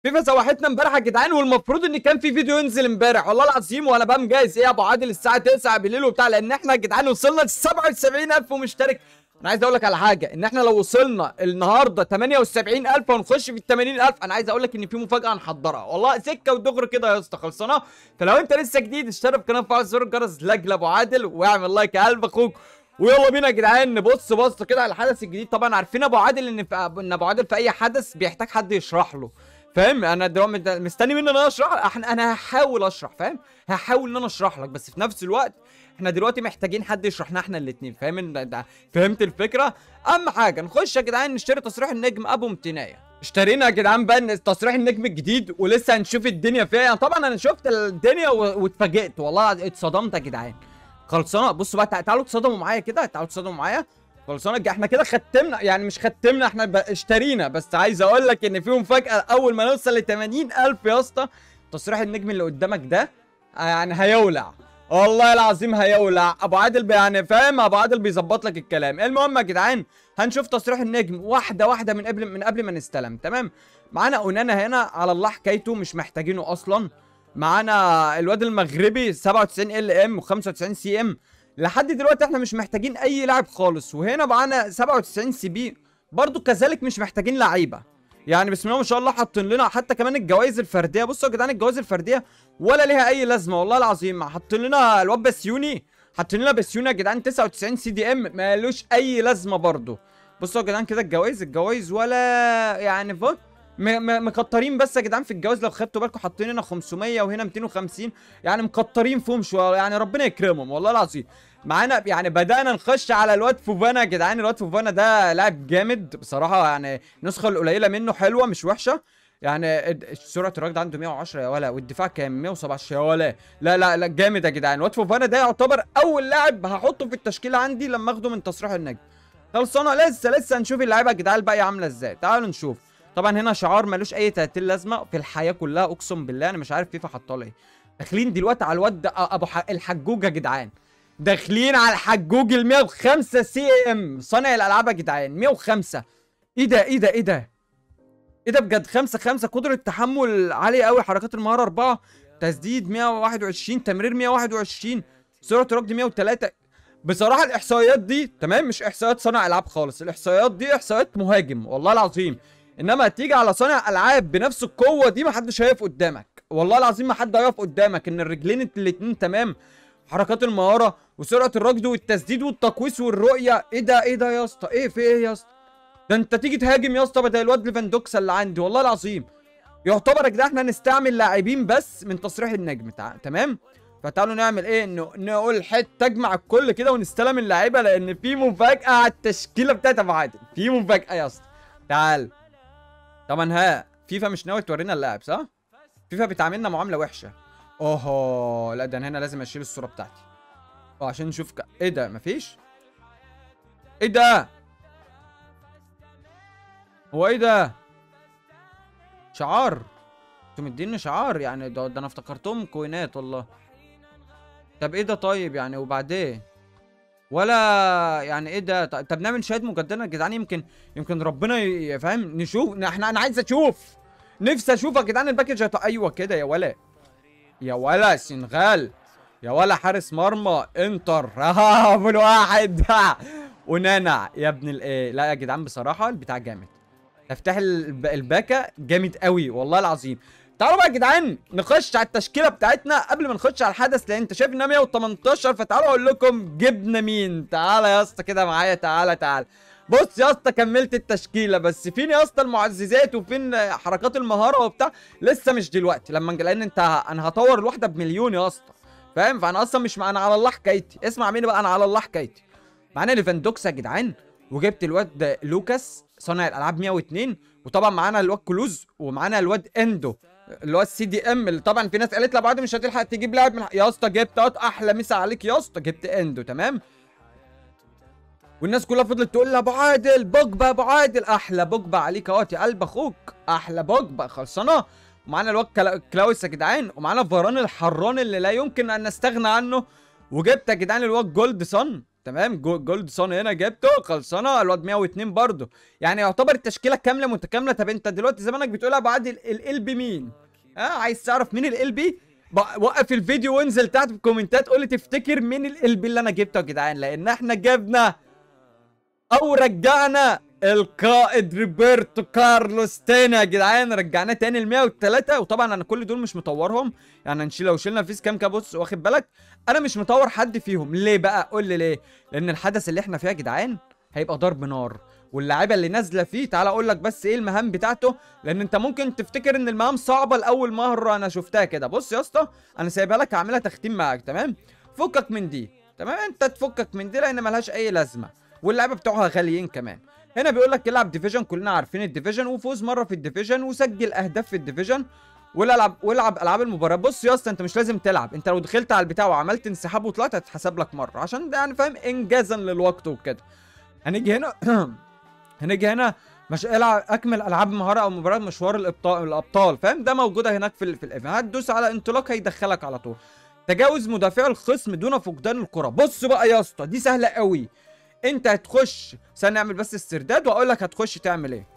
فيفا سوحتنا امبارح يا جدعان، والمفروض ان كان في فيديو ينزل امبارح والله العظيم، وانا بقى مجهز ايه يا ابو عادل الساعه 9 بالليل وبتاع، لان احنا يا جدعان وصلنا ل 77000 مشترك. انا عايز اقول لك على حاجه، ان احنا لو وصلنا النهارده 78000 ونخش في ال 80000، انا عايز اقول لك ان في مفاجاه هنحضرها والله سكه ودغري كده يا اسطى خلصانه. فلو انت لسه جديد اشترك في القناه وفعل زر الجرس لاجل ابو عادل، واعمل لايك يا قلب اخوك. ويلا بينا يا جدعان نبص بصه كده على الحدث الجديد. طبعا عارفين ابو عادل ان ابو عادل في اي حدث بيحتاج حد يشرح له، فاهم؟ انا دلوقتي مستني مني ان انا اشرح، انا هحاول اشرح، فاهم؟ هحاول ان انا اشرح لك، بس في نفس الوقت احنا دلوقتي محتاجين حد يشرح لنا احنا الاثنين، فاهم؟ فهمت الفكره؟ اهم حاجه نخش يا جدعان نشتري تصريح النجم ابو امتنايه. اشترينا يا جدعان بقى تصريح النجم الجديد، ولسه هنشوف الدنيا فيها. يعني طبعا انا شفت الدنيا واتفاجئت والله، اتصدمت يا جدعان. خلصانه. بصوا بقى تعالوا تصدموا معايا كده، تعالوا تصدموا معايا. خلصانه. احنا كده ختمنا، يعني مش ختمنا، احنا اشترينا. بس عايز اقول لك ان في مفاجاه اول ما نوصل ل 80000 يا اسطى. تصريح النجم اللي قدامك ده يعني هيولع والله العظيم، هيولع. ابو عادل يعني فاهم، ابو عادل بيظبط لك الكلام. المهم يا جدعان هنشوف تصريح النجم واحده واحده من قبل ما نستلم. تمام. معانا اونانا هنا على الله حكايته، مش محتاجينه اصلا. معانا الواد المغربي 97 ال ام و95 سي ام. لحد دلوقتي احنا مش محتاجين اي لاعب خالص. وهنا معانا 97 سي بي برضو كذلك مش محتاجين لعيبه. يعني بسم الله ما شاء الله حاطين لنا حتى كمان الجوائز الفرديه. بصوا يا جدعان الجوائز الفرديه ولا ليها اي لازمه والله العظيم. حاطين لنا الواد بسيوني، حاطين لنا بسيوني يا جدعان 99 سي دي ام، مالوش اي لازمه برضو. بصوا يا جدعان كده الجوائز ولا يعني فوق مكترين بس يا جدعان في الجواز. لو خدتوا بالكم حاطين هنا 500 وهنا 250، يعني مكترين فيهم شويه، يعني ربنا يكرمهم والله العظيم. معانا يعني بدأنا نخش على الواد فوفانا يا جدعان. الواد فوفانا ده لاعب جامد بصراحه، يعني النسخه القليله منه حلوه مش وحشه. يعني سرعه الراجل عنده 110 يا ولا، والدفاع كام 117 يا ولا. لا لا لا جامد يا جدعان. الواد فوفانا ده يعتبر اول لاعب هحطه في التشكيله عندي لما اخده من تصريح النجم. خلصانه. لسه نشوف اللعيبه يا جدعان الباقيه عامله ازاي. تعالوا نشوف. طبعا هنا شعار ملوش اي 30 لازمه في الحياه كلها، اقسم بالله انا مش عارف فيفا حاطه ليه. داخلين دلوقتي على الواد ابو الحجوج يا جدعان، داخلين على الحجوج ال 105 سي ام صانع الالعاب يا جدعان. 105. ايه ده ايه ده ايه ده ايه ده بجد. 5 قدره تحمل عاليه قوي، حركات المهاره 4، تسديد 121، تمرير 121، سرعه ركض 103. بصراحه الاحصائيات دي تمام، مش احصائيات صانع العاب خالص، الاحصائيات دي احصائيات مهاجم والله العظيم. انما تيجي على صانع العاب بنفس القوه دي محدش هيقف قدامك والله العظيم، ما حد هيقف قدامك. ان الرجلين الاتنين تمام، حركات المهاره وسرعه الركض والتسديد والتقويس والرؤيه. ايه ده يا اسطى، ايه في ايه يا اسطى؟ ده انت تيجي تهاجم يا اسطى بدل الواد ليفاندوكسا اللي عندي والله العظيم. يعتبر يا جدعان احنا نستعمل لاعبين بس من تصريح النجم. تمام. فتعالوا نعمل ايه، انه نقول حته اجمع الكل كده ونستلم اللعيبه، لان في مفاجاه على التشكيله بتاعت ابو عادل، في مفاجاه يا اسطى. تعال. طبعا فيفا مش ناوي تورينا اللاعب صح؟ فيفا بتعاملنا معامله وحشه. اوه لا، ده انا هنا لازم اشيل الصوره بتاعتي عشان نشوف ايه ده. مفيش. ايه ده؟ هو ايه ده؟ شعار؟ انتوا مديني شعار يعني؟ ده انا افتكرتهم كوينات والله. طب ايه ده طيب يعني وبعدين؟ ولا يعني ايه ده؟ طب نعمل شهاده مجدده يا جدعان، يمكن ربنا يفهم. نشوف انا عايز اشوف، نفسي اشوف يا جدعان الباكج. ايوه كده يا ولا، يا ولا سنغال، يا ولا حارس مرمى انتر ابو الواحد ونانا يا ابن الايه. لا يا جدعان بصراحه البتاع جامد، تفتح الباكا جامد قوي والله العظيم. تعالوا بقى يا جدعان نخش على التشكيله بتاعتنا قبل ما نخش على الحدث، لان انت شايف انها 118. فتعالوا اقول لكم جبنا مين. تعالى يا اسطى كده معايا، تعالى. بص يا اسطى كملت التشكيله، بس فين يا اسطى المعززات وفين حركات المهاره وبتاع؟ لسه مش دلوقتي، لان انا هطور الواحده بمليون يا اسطى، فاهم؟ فانا اصلا مش انا على الله حكايتي. اسمع مني بقى، انا على الله حكايتي. معانا ليفاندوكس يا جدعان، وجبت الواد لوكاس صانع الالعاب 102، وطبعا معانا الواد كلوز، ومعانا الواد اندو اللي هو السي دي ام، اللي طبعا في ناس قالت لي بعد مش هتلحق تجيب لاعب يا اسطى جبت احلى مسا عليك يا اسطى، جبت اندو. تمام. والناس كلها فضلت تقول لي ابو عادل بوجبا، ابو عادل احلى بوجبا عليك اهوت يا قلب اخوك، احلى بوجبا. خلصانه. ومعانا الواد كلاوس يا جدعان، ومعانا فاران الحران اللي لا يمكن ان نستغنى عنه. وجبت يا جدعان الواد جولد صن تمام. جولد صن هنا جبته خلصانه. الواد 102 برضه، يعني يعتبر التشكيله كامله متكامله. طب انت دلوقتي زمانك بتقول يا ابو عادل ال بي مين؟ عايز تعرف مين ال بي؟ وقف الفيديو وانزل تحت في الكومنتات قول لي تفتكر مين ال بي اللي انا جبته يا جدعان، لان احنا جبنا او رجعنا القائد روبرتو كارلوس تاني يا جدعان. رجعناه تاني ل 103. وطبعا انا كل دول مش مطورهم، يعني لو شلنا فيس كام بص واخد بالك انا مش مطور حد فيهم. ليه بقى؟ قول لي ليه. لان الحدث اللي احنا فيه يا جدعان هيبقى ضرب نار، واللاعيبه اللي نازله فيه تعال اقول لك بس ايه المهام بتاعته، لان انت ممكن تفتكر ان المهام صعبه لاول مره انا شفتها كده. بص يا اسطى انا سايبها لك هعملها تختيم معاك تمام. فكك من دي تمام، انت تفكك من دي لان ملهاش اي لازمه، واللعيبه بتوعها غاليين كمان. هنا بيقول لك العب ديفيجن، كلنا عارفين الديفيجن، وفوز مره في الديفيجن، وسجل اهداف في الديفيجن، والعب العاب المباراه. بص يا اسطى انت مش لازم تلعب، انت لو دخلت على البتاع وعملت انسحاب وطلعت هتتحسب لك مره، عشان ده يعني فاهم انجازا للوقت وكده. هنيجي هنا هنيجي هنا مش العب اكمل العاب مهاره او مباراه مشوار الابطال فاهم، ده موجوده هناك في الايفنت. هتدوس على انطلاق هيدخلك على طول. تجاوز مدافع الخصم دون فقدان الكره. بص بقى يا اسطى دي سهله قوي. انت هتخش ثانيه نعمل بس استرداد واقول لك هتخش تعمل ايه.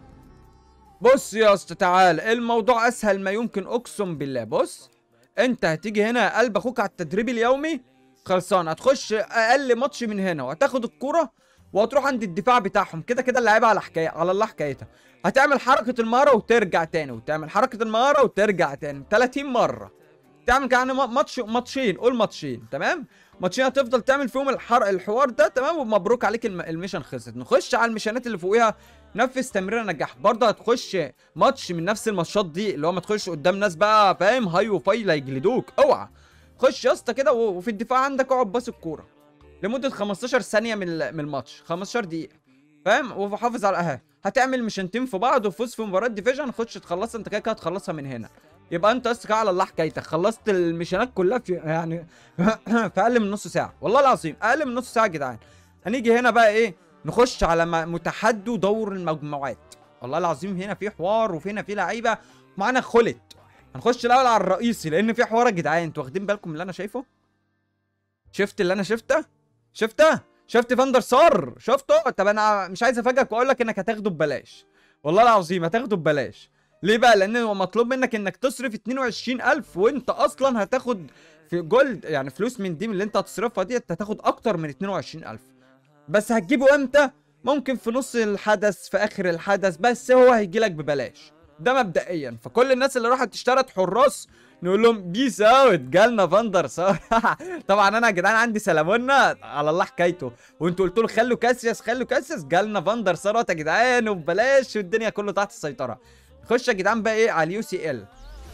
بص يا اسطى تعال، الموضوع اسهل ما يمكن اقسم بالله. بص انت هتيجي هنا قلب اخوك على التدريب اليومي خلصان، هتخش اقل ماتش من هنا وهتاخد الكوره وهتروح عند الدفاع بتاعهم. كده كده اللعيبه على حكايه على الله حكايتها. هتعمل حركه المهاره وترجع تاني، وتعمل حركه المهاره وترجع تاني 30 مره. تعمل يعني ماتشين، قول ماتشين تمام. ماتشين هتفضل تعمل فيهم الحوار ده تمام، ومبروك عليك الميشن خلصت. نخش على الميشنات اللي فوقيها. نفذ تمريره نجاح. برضه هتخش ماتش من نفس الماتشات دي، اللي هو ما تخش قدام ناس بقى فاهم هاي وفاي لا يجلدوك. اوعى خش يا اسطى كده، وفي الدفاع عندك اقعد باص الكوره لمده 15 ثانيه من الماتش، 15 دقيقه فاهم، وحافظ على الاهداف. هتعمل ميشنتين في بعض وفوز في مباراه ديفيجن، خش تخلصها. انت كده كده هتخلصها من هنا، يبقى انت اصلا على الله حكايتك خلصت الميشنات كلها في يعني في اقل من نص ساعه. والله العظيم اقل من نص ساعه يا جدعان. هنيجي هنا بقى ايه، نخش على متحدي دور المجموعات. والله العظيم هنا في حوار، وفي هنا في لعيبه معانا خلت. هنخش الاول على الرئيسي لان في حوار يا جدعان. انتوا واخدين بالكم من اللي انا شايفه؟ شفت اللي انا شفت فاندر سار شفته؟ طب انا مش عايز افاجئك واقول لك انك هتاخده ببلاش. والله العظيم هتاخده ببلاش. ليه بقى؟ لان هو مطلوب منك انك تصرف 22,000، وانت اصلا هتاخد في جولد يعني فلوس من دي، من اللي انت هتصرفها دي انت هتاخد اكتر من 22,000. بس هتجيبه امتى؟ ممكن في نص الحدث، في اخر الحدث، بس هو هيجيلك ببلاش ده مبدئيا. فكل الناس اللي راحت اشترت حراس نقول لهم بيس اوت، جالنا فاندر سار. طبعا انا يا جدعان عندي سلامونا على الله حكايته، وانتوا قلتوا له خلوا كاسياس، جالنا فاندر سار يا جدعان وببلاش، والدنيا كله تحت السيطره. خش يا جدعان بقى ايه على اليو سي ال.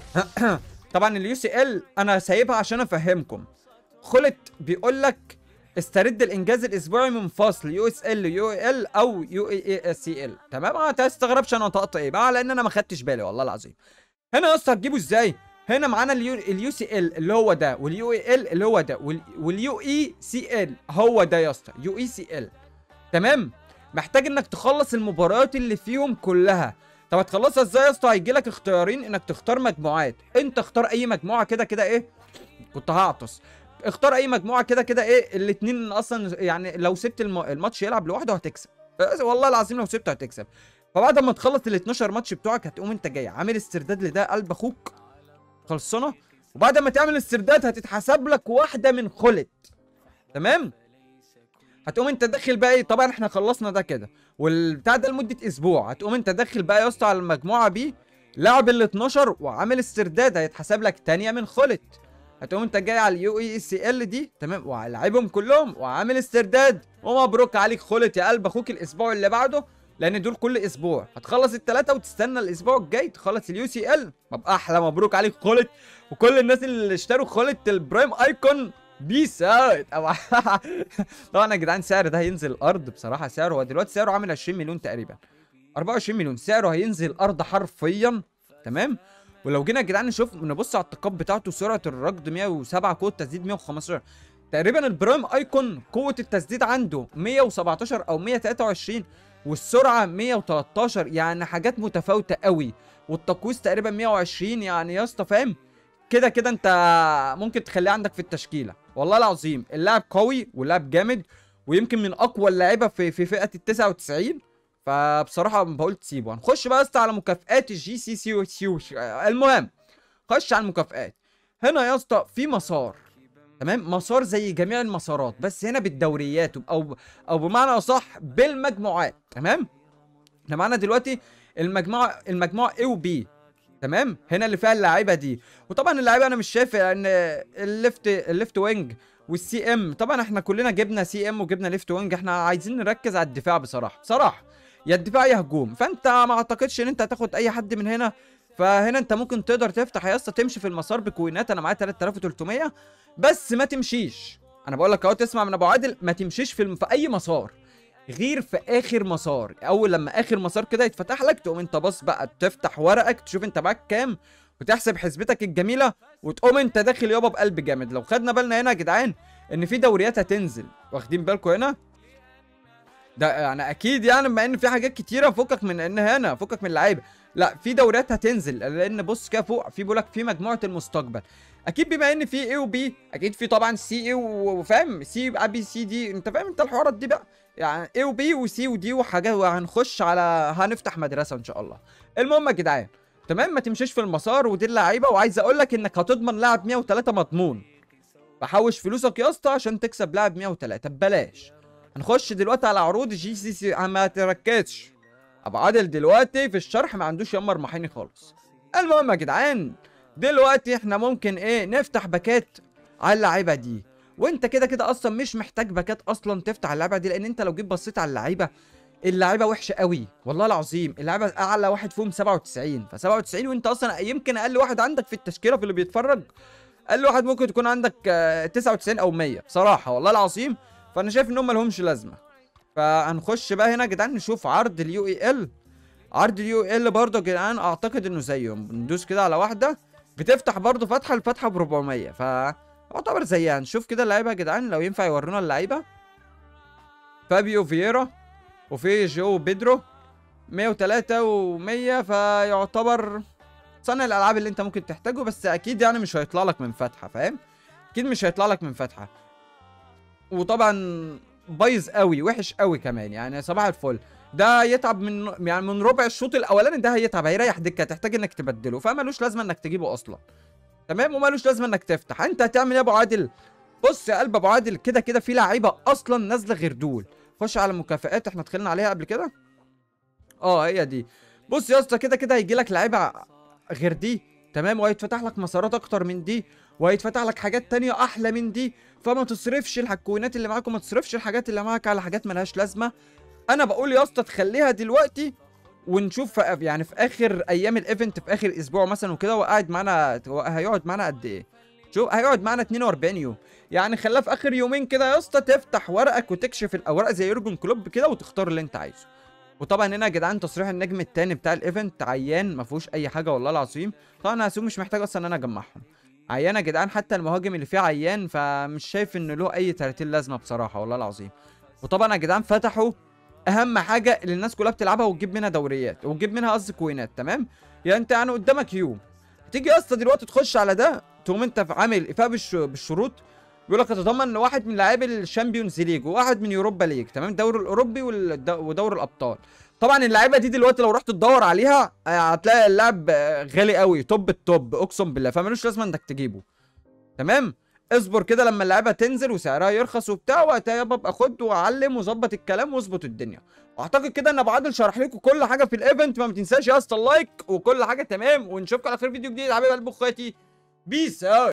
طبعا اليو سي ال انا سايبها عشان افهمكم. خلت بيقول لك استرد الانجاز الاسبوعي من فصل يو اس ال يو ال او يو اي سي ال تمام. ما تستغربش انا نطقت ايه بقى، لان انا ما خدتش بالي والله العظيم. هنا يا اسطى هتجيبه ازاي؟ هنا معانا اليو سي ال اللي هو ده، واليو اي ال اللي هو ده، واليو اي سي ال هو ده يا اسطى، يو اي سي ال تمام. محتاج انك تخلص المباريات اللي فيهم كلها. طب هتخلصها ازاي يا اسطى؟ هيجي لك اختيارين انك تختار مجموعات. انت اختار اي مجموعه كده كده ايه، كنت هعطس. اختار اي مجموعه كده كده ايه، الاثنين اصلا يعني لو سبت الماتش يلعب لوحده هتكسب. والله العظيم لو سبته هتكسب. فبعد ما تخلص ال 12 ماتش بتوعك هتقوم انت جاي عامل استرداد لده قلب اخوك خلصانه. وبعد ما تعمل استرداد هتتحسب لك واحده من خلت تمام. هتقوم انت داخل بقى ايه، طبعا احنا خلصنا ده كده والبتاع ده لمده اسبوع. هتقوم انت داخل بقى يا اسطى على المجموعه بي، لاعب ال 12 وعامل استرداد هيتحسب لك تانيه من خلت. هتقوم انت جاي على اليو اي سي ال دي تمام، ولاعبهم كلهم وعامل استرداد، ومبروك عليك خلت يا قلب اخوك. الاسبوع اللي بعده، لان دول كل اسبوع هتخلص الثلاثه وتستنى الاسبوع الجاي تخلص اليو سي ال. طب احلى مبروك عليك خلت، وكل الناس اللي اشتروا خلت البرايم ايكون بيس اوت. طبعا يا جدعان سعر ده هينزل الارض بصراحه. سعره هو دلوقتي سعره عامل 20 مليون تقريبا، 24 مليون. سعره هينزل الارض حرفيا تمام. ولو جينا يا جدعان نبص على الطاقات بتاعته، سرعه الركض 107، قوه التسديد 115 تقريبا. البرايم ايكون قوه التسديد عنده 117 او 123، والسرعه 113، يعني حاجات متفاوته قوي. والتقويس تقريبا 120. يعني يا اسطى فاهم كده كده انت ممكن تخليه عندك في التشكيله. والله العظيم اللاعب قوي واللاعب جامد، ويمكن من اقوى اللاعيبه في فئه ال 99. فبصراحه بقول تسيبه. هنخش بقى على مكافئات الجي سي سي. المهم خش على المكافئات. هنا يا اسطى في مسار، تمام، مسار زي جميع المسارات بس هنا بالدوريات او بمعنى اصح بالمجموعات. تمام، احنا معانا دلوقتي المجموعه A و B، تمام، هنا اللي فيها اللعيبه دي. وطبعا اللعيبه انا مش شايف ان الليفت وينج والسي ام، طبعا احنا كلنا جبنا سي ام وجبنا ليفت وينج. احنا عايزين نركز على الدفاع بصراحه يا الدفاع يا هجوم. فانت ما اعتقدش ان انت هتاخد اي حد من هنا. فهنا انت ممكن تقدر تفتح يا اسطى تمشي في المسار بكوينات. انا معايا 3300 بس ما تمشيش. انا بقول لك اهو تسمع من ابو عادل، ما تمشيش في اي مسار غير في اخر مسار. اول لما اخر مسار كده يتفتح لك تقوم انت بص بقى تفتح ورقك تشوف انت معاك كام وتحسب حسبتك الجميله وتقوم انت داخل يابا بقلب جامد. لو خدنا بالنا هنا يا جدعان ان في دوريات هتنزل، واخدين بالكم هنا؟ ده يعني اكيد يعني بما ان في حاجات كتيره فكك من ان هنا فكك من اللعيبه، لا في دوريات هتنزل. لان بص كده فوق في بيقول لك في مجموعه المستقبل. اكيد بما ان في اي وبي اكيد في طبعا سي اي وفاهم سي بي سي دي، انت فاهم انت الحوارات دي بقى، يعني اي وبي وسي ودي وحاجات. وهنخش على هنفتح مدرسه ان شاء الله. المهم يا جدعان تمام، ما تمشيش في المسار ودي اللعيبه. وعايز اقول لك انك هتضمن لاعب 103 مضمون. فحوش فلوسك يا اسطى عشان تكسب لاعب 103 ببلاش. هنخش دلوقتي على عروض الجي سي سي. ما تركزش، ابو عادل دلوقتي في الشرح ما عندوش يا مرمحيني خالص. المهم يا جدعان دلوقتي احنا ممكن ايه نفتح باكات على اللعيبه دي. وانت كده كده اصلا مش محتاج باكات اصلا تفتح اللعيبه دي، لان انت لو جيت بصيت على اللعيبه وحشه قوي والله العظيم. اللعيبه اعلى واحد فيهم 97، ف 97 وانت اصلا يمكن اقل واحد عندك في التشكيله في اللي بيتفرج اقل واحد ممكن تكون عندك 99 او 100 بصراحه والله العظيم. فانا شايف ان هم لهمش لازمه. فهنخش بقى هنا يا جدعان نشوف عرض اليو اي ال. عرض اليو اي ال برضه يا جدعان اعتقد انه زيهم. ندوس كده على واحده بتفتح برضه فتحه، الفتحه ب 400 فاعتبر زيها. نشوف كده اللعيبه يا جدعان لو ينفع يورونا اللعيبه. فابيو فييرا وفي جو بيدرو 103 و100 فيعتبر صانع الالعاب اللي انت ممكن تحتاجه. بس اكيد يعني مش هيطلع لك من فتحه، فاهم؟ اكيد مش هيطلع لك من فتحه. وطبعا بايظ قوي وحش قوي كمان، يعني صباح الفل. ده يتعب من ربع الشوط الاولاني، ده هيتعب هيريح دكه، هتحتاج انك تبدله. فمالوش لازمه انك تجيبه اصلا، تمام؟ ومالوش لازمه انك تفتح. انت هتعمل ايه يا ابو عادل؟ بص يا قلب ابو عادل، كده كده في لعيبه اصلا نازله غير دول. خش على المكافئات احنا دخلنا عليها قبل كده. هي دي. بص يا اسطى كده كده هيجي لك لعيبه غير دي، تمام؟ وهيتفتح لك مسارات اكتر من دي، وهيتفتح لك حاجات تانية احلى من دي. فما تصرفش الكوينات اللي معاك وما تصرفش الحاجات اللي معاك على حاجات ملهاش لازمه. انا بقول يا اسطى تخليها دلوقتي ونشوف يعني في اخر ايام الايفنت في اخر اسبوع مثلا وكده. وقاعد معانا هيقعد معانا قد ايه؟ شوف هيقعد معانا 42 يوم. يعني خلاه في اخر يومين كده يا اسطى تفتح ورقك وتكشف الاوراق زي يورجن كلوب كده وتختار اللي انت عايزه. وطبعا هنا يا جدعان تصريح النجم الثاني بتاع الايفنت عيان ما فيهوش اي حاجه والله العظيم. طبعا هسوم مش محتاج اصلا ان انا اجمعهم. عيان يا جدعان، حتى المهاجم اللي فيه عيان، فمش شايف ان له اي 30 لازمه بصراحه والله العظيم. وطبعا يا جدعان فتحوا اهم حاجه اللي الناس كلها بتلعبها وتجيب منها دوريات وتجيب منها قصدي كوينات، تمام؟ يعني انت يعني قدامك يوم تيجي يا اسطى دلوقتي تخش على ده تقوم انت عامل ايفاء بالشروط. بيقول لك تتضمن ان واحد من لاعبي الشامبيونز ليج وواحد من يوروبا ليج، تمام؟ الدوري الاوروبي ودوري الابطال. طبعا اللعيبه دي دلوقتي لو رحت تدور عليها هتلاقي اللاعب غالي قوي، توب التوب اقسم بالله، فمالوش لازمه انك تجيبه، تمام؟ اصبر كده لما اللعيبه تنزل وسعرها يرخص وبتاع، وقتها يابا ابقى خد وعلم وظبط الكلام واظبط الدنيا. واعتقد كده ان ابو عادل شرح لكم كل حاجه في الايفنت. ما تنساش يا اسطى اللايك وكل حاجه تمام. ونشوفكم على خير فيديو جديد يا حبايب قلب اخواتي. بيس اوت.